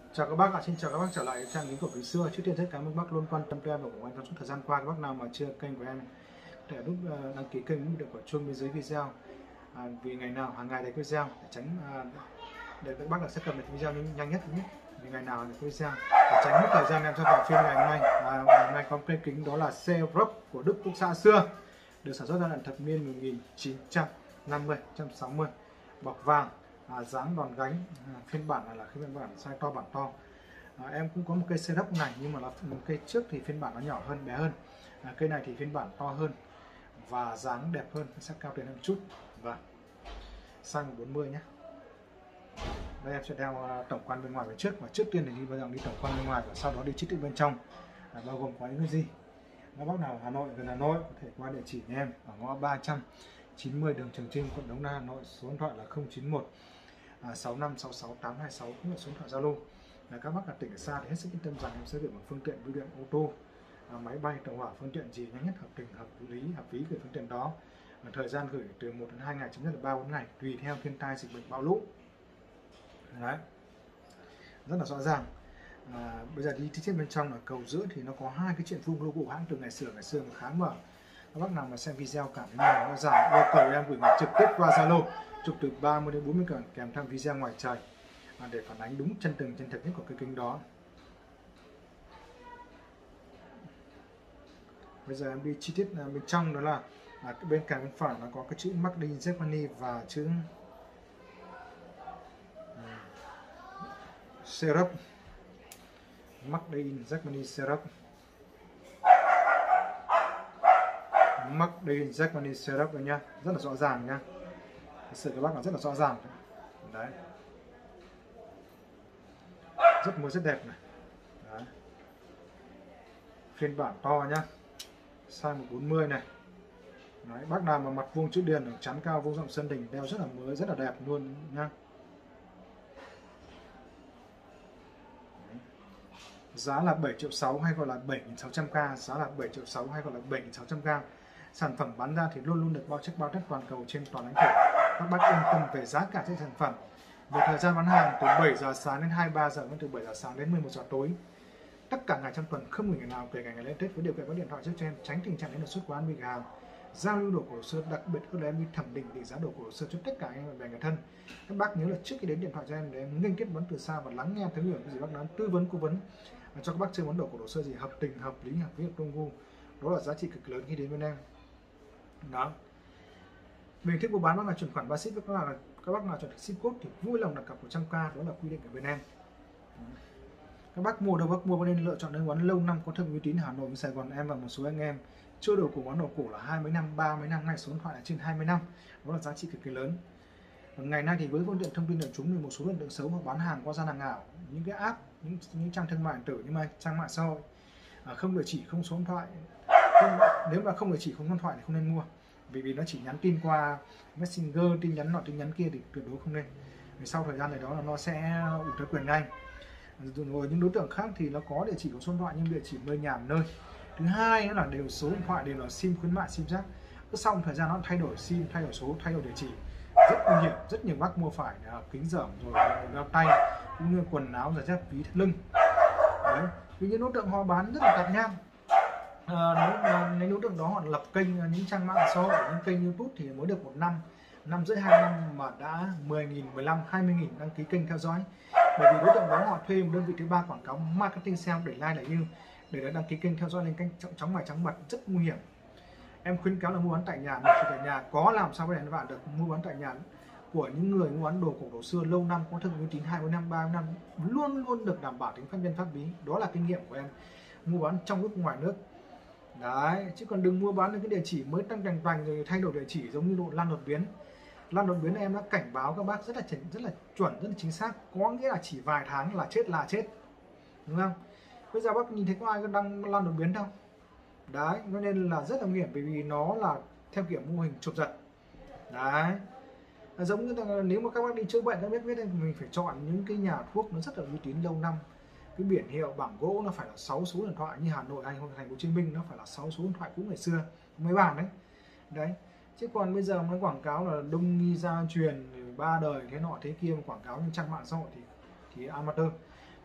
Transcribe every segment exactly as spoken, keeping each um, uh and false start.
Chào các bác ạ, xin chào các bác trở lại trang lý cổ phiếu xưa. Trước tiên rất cảm ơn bác luôn quan tâm cho em và của anh trong suốt thời gian qua. Các bác nào mà chưa kênh của em có thể nút đăng ký kênh, nút được quả chuông bên dưới video, à, vì ngày nào hàng ngày thấy video để tránh à, để các bác là sẽ cập nhật video nhanh nhất nhất vì ngày nào được video để tránh mất thời gian em cho vào phiên ngày hôm nay. À, ngày hôm nay có cây kính đó là Seroc của Đức Quốc xã xưa, được sản xuất ra thập niên một nghìn chín trăm năm mươi, một trăm sáu mươi, bọc vàng. À, dáng đòn gánh, à, phiên bản này là phiên bản size to bản to. À, em cũng có một cây Seroc này nhưng mà là một cây trước thì phiên bản nó nhỏ hơn, bé hơn. À, cây này thì phiên bản to hơn và dáng đẹp hơn, sẽ cao tiền hơn chút. Và size một bốn mươi nhé. Đây em sẽ đeo tổng quan bên ngoài về trước, và trước tiên thì đi bây giờ đi tổng quan bên ngoài và sau đó đi chi tiết bên trong, à, bao gồm có những cái gì. Các bác nào Hà Nội, gần Hà Nội có thể qua địa chỉ nhà em ở ngõ ba trăm chín mươi đường Trường Trinh, quận Đống Đa, Hà Nội. Số điện thoại là không chín một sáu năm sáu sáu tám hai sáu, cũng là số điện thoại Zalo. Là các bác ở tỉnh ở xa thì hết sức yên tâm rằng em sẽ gửi bằng phương tiện bưu điện ô tô, à, máy bay, tàu hỏa, phương tiện gì nhanh nhất, hợp tình, hợp lý, hợp phí gửi phương tiện đó. À, thời gian gửi từ một đến hai ngày, chấm nhất là ba bốn ngày, tùy theo thiên tai, dịch bệnh, bão lũ. Đấy, rất là rõ ràng. À, bây giờ đi chi tiết bên trong là cầu giữa thì nó có hai cái chuyện phun logo hãng từ ngày xưa ngày xưa khá mở. Các bác nào mà xem video cảm thấy nó dài yêu cầu em gửi mặt trực tiếp qua Zalo, chụp từ ba mươi đến bốn mươi cảnh kèm theo video ngoài trời, à, để phản ánh đúng chân tình chân thực nhất của cái kính đó. Bây giờ em đi chi tiết bên trong, đó là à, bên cạnh bên phải nó có cái chữ Made in Germany và chữ à, Seroc, Made in Germany Seroc, Made in Germany Seroc rồi nha, rất là rõ ràng nha. Thật sự các bác là rất là rõ ràng đấy, rất mới, rất đẹp này. Đấy. Phiên bản to nhá, size một bốn mươi này. Đấy, bác nào mà mặt vuông chữ điền, chắn cao, vuông rộng, sân đỉnh, đeo rất là mới, rất là đẹp luôn nha. Đấy. Giá là bảy triệu sáu hay gọi là bảy nghìn sáu trăm k, giá là bảy triệu sáu hay gọi là bảy nghìn sáu trăm k. Sản phẩm bán ra thì luôn luôn được bao check bao test toàn cầu trên toàn lãnh thổ. Các bác yên tâm về giá cả trên sản phẩm. Về thời gian bán hàng từ bảy giờ sáng đến hai mươi ba giờ, từ bảy giờ sáng đến mười một giờ tối. Tất cả ngày trong tuần, không ngày nào kể cả ngày lễ Tết, với điều kiện có điện thoại trước cho em, tránh tình trạng đến đột xuất quán bị hàng. Giao lưu đồ cổ hồ sơ, đặc biệt hơn là em đi thẩm định định giá đồ cổ hồ sơ cho tất cả anh em và người thân. Các bác nhớ là trước khi đến điện thoại cho em để em nghênh kết vấn từ xa và lắng nghe thấu hiểu cái gì bác nói, tư vấn cố vấn cho các bác chơi món đồ cổ hồ sơ gì hợp tình, hợp lý, hợp với hợp đồng gu. Đó là giá trị cực lớn khi đến bên em. Đó. Về hình thức mua bán bác là chuyển khoản ba ship, các bác là các bác nào chọn ship code thì vui lòng đặt cọc một trăm k, đó là quy định của bên em. Các bác mua đâu bác mua nên lựa chọn nơi quán lâu năm có thương uy tín Hà Nội với Sài Gòn. Em và một số anh em chơi đồ cổ, quán đồ cổ là hai mươi năm, ba mươi năm, ngay số điện thoại là trên hai mươi năm, đó là giá trị cực kỳ lớn. Và ngày nay thì với phương tiện thông tin đại chúng thì một số đối tượng xấu họ bán hàng qua gian hàng ảo, những cái app, những, những trang thương mại điện tử, nhưng mà trang mạng xã hội, à, không địa chỉ, không số điện thoại, không, nếu mà không địa chỉ, không số điện thoại thì không nên mua, vì vì nó chỉ nhắn tin qua Messenger, tin nhắn nọ tin nhắn kia thì tuyệt đối không nên, vì sau thời gian này đó là nó sẽ ủy tới quyền ngay. Rồi những đối tượng khác thì nó có địa chỉ, có số điện thoại nhưng địa chỉ nơi nhà nơi. Thứ hai nữa là đều số điện thoại đều là sim khuyến mại, sim rác. Sau thời gian nó thay đổi sim, thay đổi số, thay đổi địa chỉ, rất nguy hiểm. Rất nhiều bác mua phải kính dởm rồi đeo tay, cũng như quần áo, giày dép, ví thắt lưng. Đấy, vì những đối tượng họ bán rất là tạp nham. À, nếu đối tượng đó họ lập kênh những trang mạng xã hội, những kênh YouTube thì mới được một năm, năm rưỡi, hai năm mà đã mười nghìn, mười lăm, hai mươi nghìn đăng ký kênh theo dõi. Bởi vì đối tượng đó họ thuê một đơn vị thứ ba quảng cáo marketing sale để like, để như để đăng ký kênh theo dõi lên kênh chóng mặt chóng mặt, rất nguy hiểm. Em khuyến cáo là mua bán tại nhà, mua tại nhà có làm sao để bạn được mua bán tại nhà của những người mua bán đồ cổ đồ xưa lâu năm, có thương uy tín hai mươi năm, ba mươi năm, luôn luôn được đảm bảo tính pháp nhân pháp lý. Đó là kinh nghiệm của em mua bán trong nước, ngoài nước. Đấy, chứ còn đừng mua bán được cái địa chỉ mới tăng cành vành rồi thay đổi địa chỉ giống như độ lan đột biến. Lan đột biến em đã cảnh báo các bác rất là rất là chuẩn, rất là chính xác, có nghĩa là chỉ vài tháng là chết là chết, đúng không? Bây giờ bác nhìn thấy có ai có đăng lan đột biến đâu. Đấy, cho nên là rất là nguy hiểm, bởi vì nó là theo kiểu mô hình chụp giật. Đấy, giống như là nếu mà các bác đi chữa bệnh, các biết biết mình phải chọn những cái nhà thuốc nó rất là uy tín lâu năm, cái biển hiệu bảng gỗ nó phải là sáu số điện thoại, như Hà Nội hay thành phố Hồ Chí Minh nó phải là sáu số điện thoại cũ ngày xưa mấy bản đấy. Đấy, chứ còn bây giờ nó quảng cáo là đông nghi gia truyền ba đời thế nọ thế kia, mà quảng cáo trên trang mạng xã hội thì thì amateur.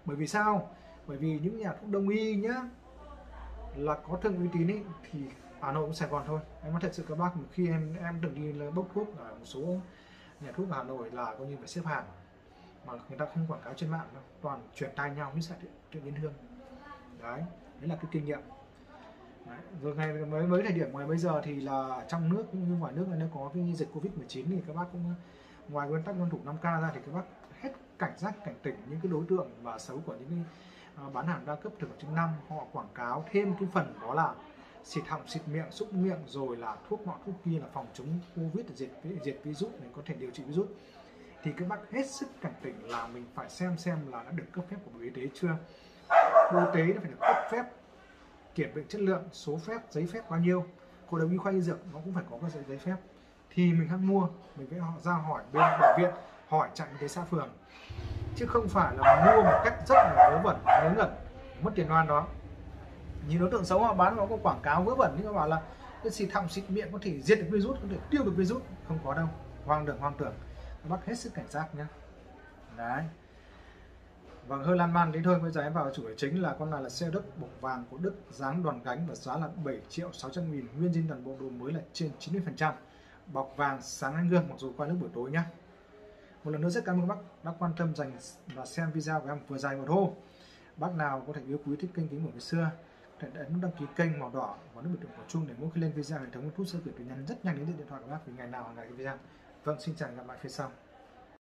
Bởi vì sao? Bởi vì những nhà thuốc đông y nhá, là có thương uy tín ấy, thì Hà Nội cũng Sài Gòn thôi. Em nói thật sự các bác, khi em em từng đi là bốc thuốc ở một số nhà thuốc ở Hà Nội là coi như phải xếp hàng, mà người ta không quảng cáo trên mạng đâu, toàn chuyển tay nhau với sạc điện Yên Hương. Đấy, đấy là cái kinh nghiệm. Đấy. Rồi ngày mới mới thời điểm ngoài bây giờ thì là trong nước cũng như ngoài nước này, nếu có cái dịch Covid mười chín thì các bác cũng ngoài nguyên tắc tuân thủ năm K ra thì các bác hết cảnh giác cảnh tỉnh những cái đối tượng và xấu của những cái uh, bán hàng đa cấp thực phẩm chức năng. Họ quảng cáo thêm cái phần đó là xịt họng, xịt miệng, xúc miệng, rồi là thuốc nọ thuốc kia là phòng chống Covid, diệt diệt virus này, có thể điều trị virus. Thì các bác hết sức cảnh tỉnh là mình phải xem xem là đã được cấp phép của Bộ Y tế chưa. Bộ Y tế nó phải được cấp phép, kiểm định chất lượng, số phép, giấy phép bao nhiêu. Hội đồng y khoa y dược nó cũng phải có cái giấy phép thì mình hãng mua. Mình phải họ ra hỏi bên bệnh viện, hỏi trạm y tế xã phường, chứ không phải là mua một cách rất là vớ vẩn, ngớ ngẩn, mất tiền oan đó. Nhìn đối tượng xấu họ bán nó có quảng cáo vớ vẩn, nhưng mà bảo là cái xịt họng xịt miệng có thể diệt được virus, có thể tiêu được virus, không có đâu, hoang đường hoang tưởng. Các bác hết sức cảnh giác nhé. Đấy. Và hơi lan man đấy thôi. Bây giờ em vào chủ đề chính là con này là xe Đức bọc vàng của Đức, dáng đòn gánh và giá là bảy triệu sáu trăm nghìn, nguyên zin toàn bộ, độ mới là trên chín mươi phần trăm, bọc vàng sáng ánh gương mặc dù qua nước buổi tối nhá. Một lần nữa rất cảm ơn các bác đã quan tâm dành và xem video của em vừa dài vừa thô. Bác nào có thể yêu quý thích kênh Kính của ngày xưa, có thể ấn đăng ký kênh màu đỏ và nút biểu tượng của chuông để mỗi khi lên video hệ thống YouTube sẽ gửi tin nhắn rất nhanh đến điện thoại của bác vì ngày nào hàng ngày cái video. Vâng, xin chào, gặp lại phía sau.